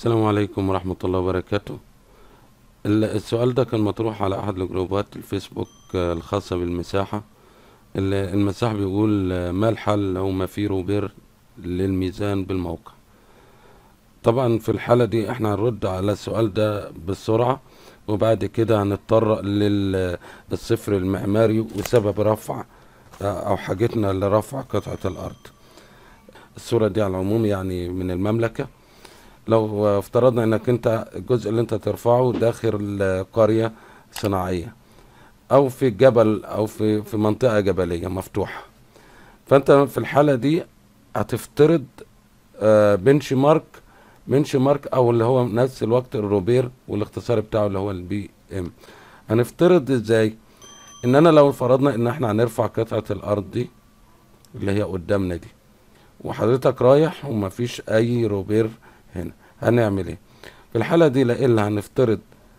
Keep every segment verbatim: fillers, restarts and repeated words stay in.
السلام عليكم ورحمة الله وبركاته. ال- السؤال ده كان مطروح على أحد الجروبات الفيسبوك آه، الخاصة بالمساحة. ال- المساح بيقول آه، ما الحل لو ما في روبير للميزان بالموقع؟ طبعا في الحالة دي احنا هنرد على السؤال ده بسرعة، وبعد كده هنضطر للصفر المعماري وسبب رفع آه، أو حاجتنا لرفع قطعة الأرض. الصورة دي على العموم يعني من المملكة. لو افترضنا انك انت الجزء اللي انت ترفعه داخل قرية صناعية او في جبل او في في منطقة جبلية مفتوحة، فانت في الحالة دي هتفترض آه، بنش مارك بنش مارك او اللي هو نفس الوقت الروبير والاختصار بتاعه اللي هو البي ام. هنفترض ازاي؟ ان انا لو فرضنا ان احنا هنرفع قطعة الارض دي اللي هي قدامنا دي، وحضرتك رايح ومفيش اي روبير هنا، هنعمل ايه في الحالة دي؟ لا الا هنفترض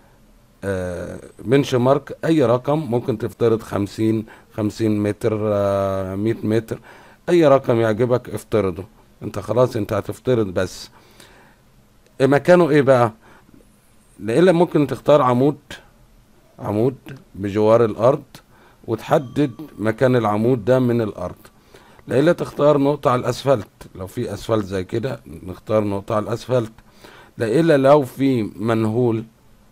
آه بنش مارك اي رقم، ممكن تفترض خمسين خمسين متر، آه مية متر، اي رقم يعجبك افترضه. انت خلاص انت هتفترض بس مكانه ايه بقى. لا الا ممكن تختار عمود عمود بجوار الارض وتحدد مكان العمود ده من الارض. لا الا تختار نقطة على الاسفلت، لو في اسفلت زي كده نختار نقطة على الاسفلت. لا الا لو في منهول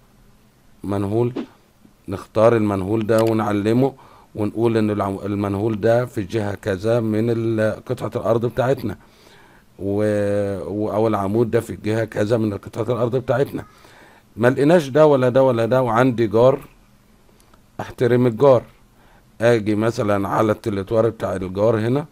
منهول نختار المنهول ده ونعلمه ونقول ان العم- المنهول ده في الجهة كذا من ال- قطعة الارض بتاعتنا، و... و- او العمود ده في الجهة كذا من قطعة الارض بتاعتنا. ما لقيناش ده ولا ده ولا ده وعندي جار، احترم الجار. اجي مثلا على التلتوار بتاع الجار هنا،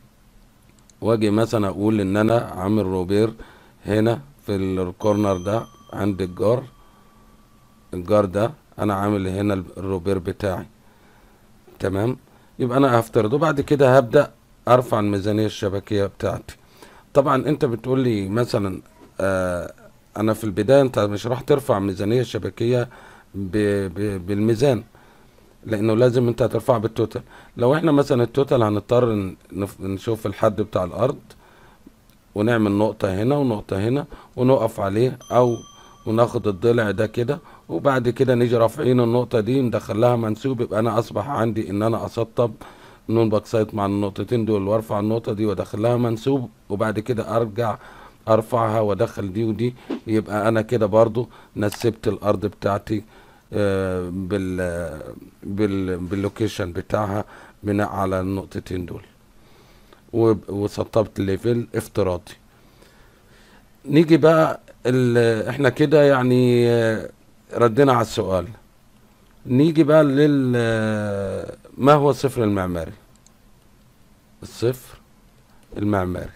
واجي مثلا اقول ان انا عامل روبير هنا في الكورنر ده عند الجار. الجار ده انا عامل هنا الروبير بتاعي، تمام. يبقى انا هفترضه، بعد كده هبدأ ارفع الميزانية الشبكية بتاعتي. طبعا انت بتقول لي مثلا آه انا في البداية انت مش راح ترفع ميزانية شبكية ب ب بالميزان، لانه لازم انت هترفع بالتوتال. لو احنا مثلا التوتال هنضطر ن- نف- نشوف الحد بتاع الارض ونعمل نقطة هنا ونقطة هنا ونقف عليه، او وناخد الضلع ده كده، وبعد كده نيجي رافعين النقطة دي ندخلها منسوب. يبقى انا اصبح عندي ان انا اسطب نون باكسايت مع النقطتين دول وارفع النقطة دي وادخلها منسوب، وبعد كده ارجع ارفعها وادخل دي ودي. يبقى انا كده برضو نسبت الارض بتاعتي آه، بال بال باللوكيشن بتاعها بناء على النقطتين دول، وب- وسطبت ليفل افتراضي. نيجي بقى ال... احنا كده يعني آه، ردينا على السؤال. نيجي بقى لل آه، ما هو الصفر المعماري؟ الصفر المعماري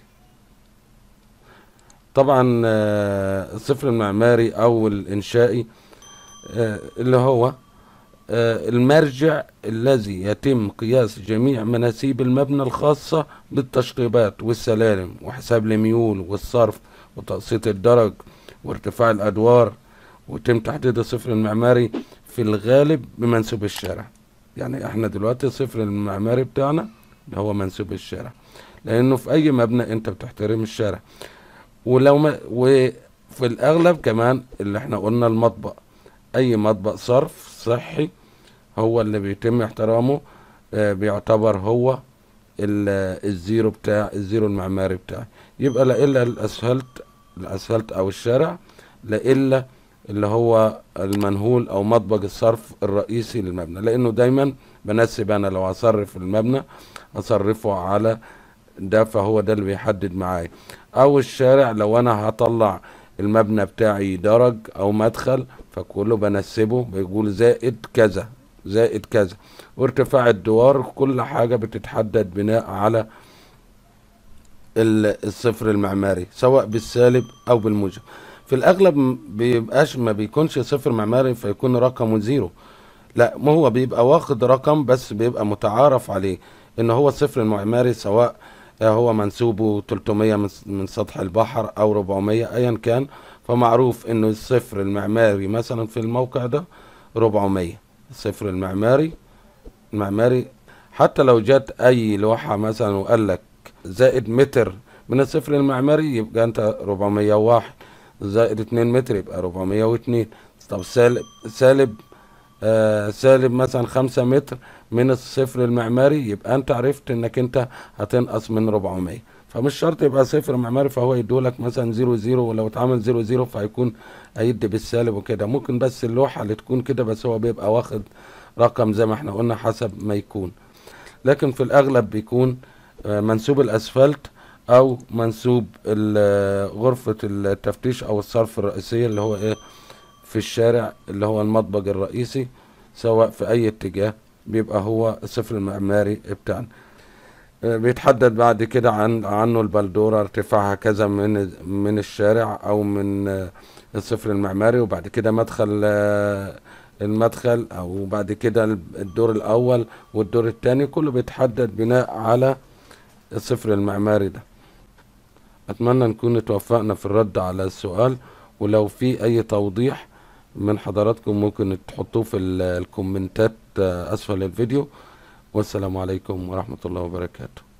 طبعا آه، الصفر المعماري او الانشائي آه، اللي هو آه، المرجع الذي يتم قياس جميع مناسيب المبنى الخاصة بالتشطيبات والسلالم وحساب الميول والصرف وتقسيط الدرج وارتفاع الأدوار، ويتم تحديد الصفر المعماري في الغالب بمنسوب الشارع. يعني احنا دلوقتي الصفر المعماري بتاعنا اللي هو منسوب الشارع، لأنه في أي مبنى أنت بتحترم الشارع. ولو ما وفي الأغلب كمان اللي احنا قلنا المطبق، أي مطبق صرف صحي هو اللي بيتم احترامه، آه، بيعتبر هو ال- الزيرو بتاع الزيرو المعماري بتاعي. يبقى لا الا الاسفلت الاسفلت او الشارع، لا الا اللي هو المنهول او مطبق الصرف الرئيسي للمبنى، لانه دايما بنسب انا لو هصرف المبنى اصرفه على ده، فهو ده اللي بيحدد معايا. او الشارع لو انا هطلع المبنى بتاعي درج او مدخل فكله بنسبه بيقول زائد كذا زائد كذا. وارتفاع الدوار كل حاجة بتتحدد بناء على ال- الصفر المعماري سواء بالسالب او بالموجب. في الاغلب م- بيبقاش ما بيكونش صفر معماري فيكون رقمه زيرو، لا، ما هو بيبقى واخد رقم بس بيبقى متعارف عليه ان هو الصفر المعماري، سواء آه، هو منسوبه تلتمية من س- من سطح البحر او اربعمية ايا كان. فمعروف انه الصفر المعماري مثلا في الموقع ده اربعمية. الصفر المعماري المعماري حتى لو جت اي لوحة مثلا وقال لك زائد متر من الصفر المعماري يبقى انت اربعمية وواحد، زائد اتنين متر يبقى اربعمية واتنين. طب سالب سالب آه سالب مثلا خمسة متر من الصفر المعماري، يبقى انت عرفت انك انت هتنقص من اربعمية. فمش شرط يبقى صفر معماري فهو يدولك مثلا زيرو زيرو، ولو اتعمل زيرو زيرو فهيكون هيدي بالسالب وكده. ممكن بس اللوحة اللي تكون كده، بس هو بيبقى واخد رقم زي ما احنا قلنا حسب ما يكون. لكن في الاغلب بيكون آه، منسوب الاسفلت او منسوب ال- غرفة التفتيش او الصرف الرئيسية اللي هو ايه في الشارع، اللي هو المطبق الرئيسي سواء في اي اتجاه، بيبقى هو الصفر المعماري بتاعنا. آه، بيتحدد بعد كده عن عنه البلدورة ارتفاعها كذا من من الشارع او من آه، الصفر المعماري، وبعد كده مدخل آه، المدخل، او بعد كده الدور الاول والدور الثاني، كله بيتحدد بناء على الصفر المعماري ده. اتمنى نكون اتوفقنا في الرد على السؤال، ولو في اي توضيح من حضراتكم ممكن تحطوه في ال- الكومنتات آه، اسفل الفيديو. والسلام عليكم ورحمة الله وبركاته.